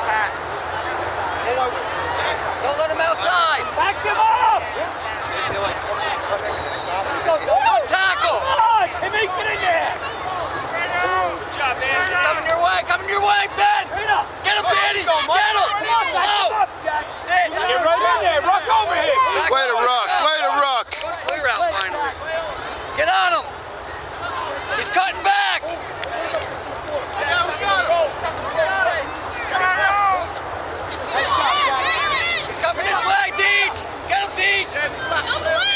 pass. Don't let him outside. Back him up! Don't tackle. Come on, Timmy, get in there! Good job, man. He's coming your way, Ben! Get him, Danny! Get him! Up, Jack. That's it! Get right in there, Ruck over here! Way to Ruck, way to Ruck! Clear out finally. Get on him! He's cutting back! He's coming this way, Teach! Get him, Teach!